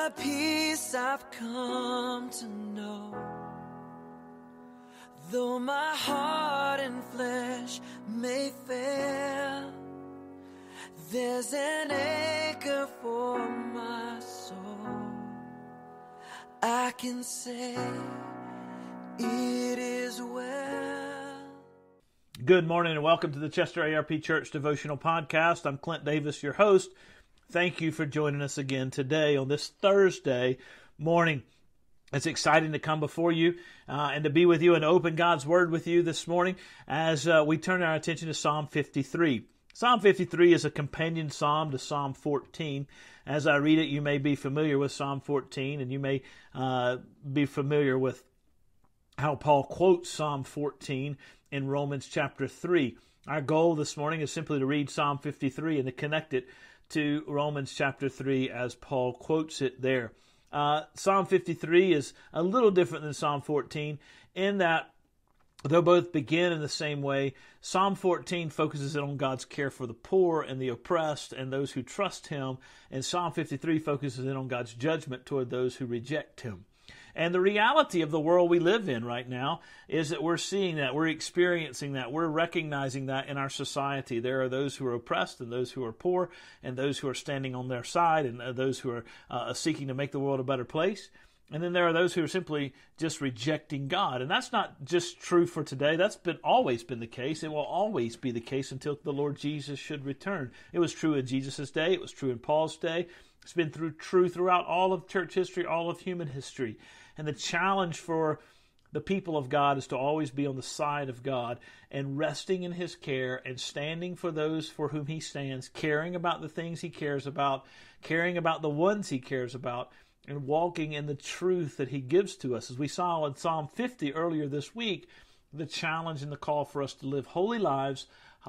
a peace I've come to know. Though my heart and flesh may fail, there's an anchor for my soul. I can say it is well. Good morning and welcome to the Chester ARP Church Devotional Podcast. I'm Clint Davis, your host. Thank you for joining us again today on this Thursday morning. It's exciting to come before you and to be with you and open God's Word with you this morning as we turn our attention to Psalm 53. Psalm 53 is a companion psalm to Psalm 14. As I read it, you may be familiar with Psalm 14, and you may be familiar with how Paul quotes Psalm 14 in Romans chapter 3. Our goal this morning is simply to read Psalm 53 and to connect it to Romans chapter 3 as Paul quotes it there. Psalm 53 is a little different than Psalm 14 in that though both begin in the same way, Psalm 14 focuses on God's care for the poor and the oppressed and those who trust Him, and Psalm 53 focuses in on God's judgment toward those who reject Him. And the reality of the world we live in right now is that we're seeing that, we're experiencing that, we're recognizing that in our society. There are those who are oppressed and those who are poor and those who are standing on their side and those who are seeking to make the world a better place. And then there are those who are simply just rejecting God. And that's not just true for today. That's always been the case. It will always be the case until the Lord Jesus should return. It was true in Jesus' day. It was true in Paul's day. It's been true throughout all of church history, all of human history. And the challenge for the people of God is to always be on the side of God and resting in His care and standing for those for whom He stands, caring about the things He cares about, caring about the ones He cares about, and walking in the truth that He gives to us. As we saw in Psalm 50 earlier this week, the challenge and the call for us to live holy lives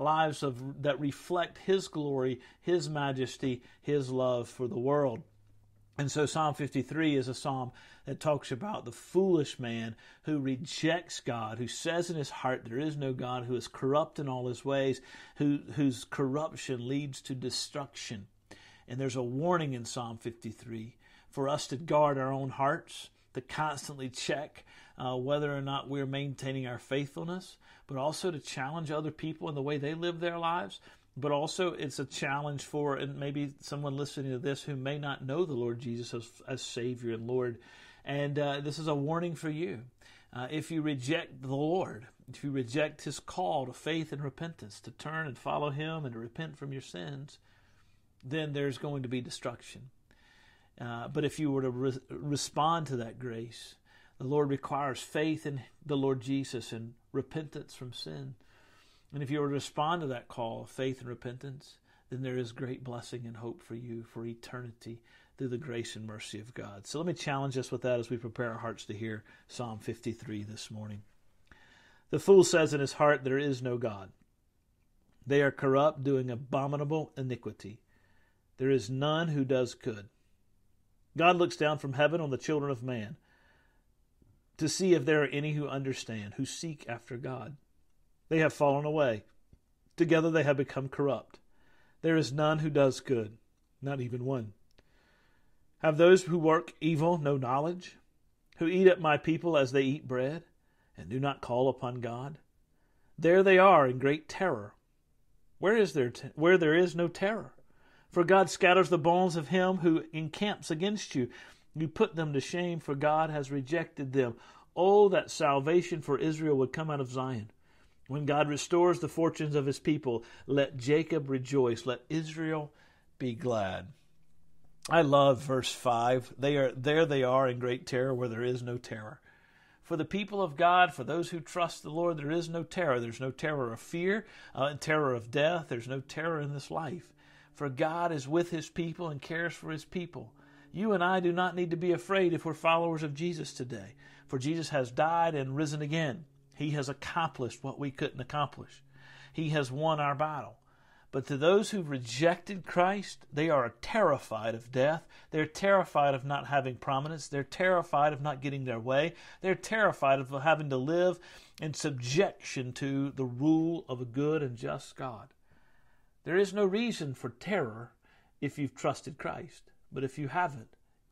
that reflect His glory, His majesty, His love for the world. And so Psalm 53 is a psalm that talks about the foolish man who rejects God, who says in his heart there is no God, who is corrupt in all his ways, whose corruption leads to destruction. And there's a warning in Psalm 53 for us to guard our own hearts, to constantly check whether or not we're maintaining our faithfulness, but also to challenge other people in the way they live their lives. But also it's a challenge for, and maybe someone listening to this who may not know the Lord Jesus as Savior and Lord. And this is a warning for you. If you reject the Lord, if you reject His call to faith and repentance, to turn and follow Him and to repent from your sins, then there's going to be destruction. But if you were to respond to that grace, the Lord requires faith in the Lord Jesus and repentance from sin. And if you were to respond to that call of faith and repentance, then there is great blessing and hope for you for eternity through the grace and mercy of God. So let me challenge us with that as we prepare our hearts to hear Psalm 53 this morning. The fool says in his heart, there is no God. They are corrupt, doing abominable iniquity. There is none who does good. God looks down from heaven on the children of man to see if there are any who understand, who seek after God. They have fallen away. Together they have become corrupt. There is none who does good, not even one. Have those who work evil no knowledge, who eat up my people as they eat bread, and do not call upon God? There they are in great terror. Where there is no terror? For God scatters the bones of him who encamps against you. You put them to shame, for God has rejected them. Oh, that salvation for Israel would come out of Zion. When God restores the fortunes of His people, let Jacob rejoice, let Israel be glad. I love verse 5. There they are in great terror where there is no terror. For the people of God, for those who trust the Lord, there is no terror. There's no terror of fear, terror of death. There's no terror in this life. For God is with His people and cares for His people. You and I do not need to be afraid if we're followers of Jesus today. For Jesus has died and risen again. He has accomplished what we couldn't accomplish. He has won our battle. But to those who've rejected Christ, they are terrified of death. They're terrified of not having prominence. They're terrified of not getting their way. They're terrified of having to live in subjection to the rule of a good and just God. There is no reason for terror if you've trusted Christ. But if you haven't,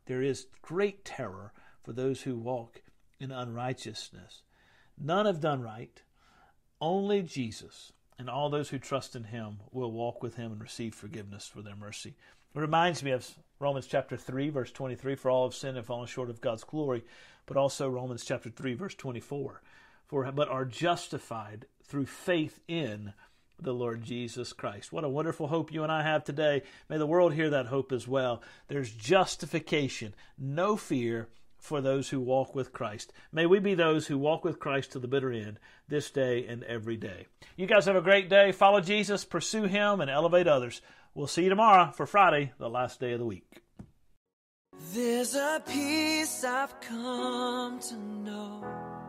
there is great terror for those who walk in unrighteousness. None have done right. Only Jesus and all those who trust in him will walk with him and receive forgiveness for their mercy. It reminds me of Romans chapter 3, verse 23, for all have sinned and fallen short of God's glory, but also Romans chapter 3, verse 24, but are justified through faith in the Lord Jesus Christ. What a wonderful hope you and I have today. May the world hear that hope as well. There's justification, no fear for those who walk with Christ. May we be those who walk with Christ to the bitter end this day and every day. You guys have a great day. Follow Jesus, pursue him, and elevate others. We'll see you tomorrow for Friday, the last day of the week. There's a peace I've come to know,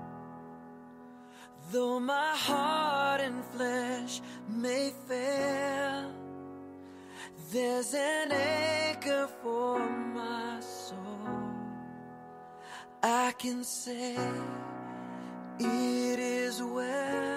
though my heart and flesh may fail. There's an anchor for my soul. I can say it is well.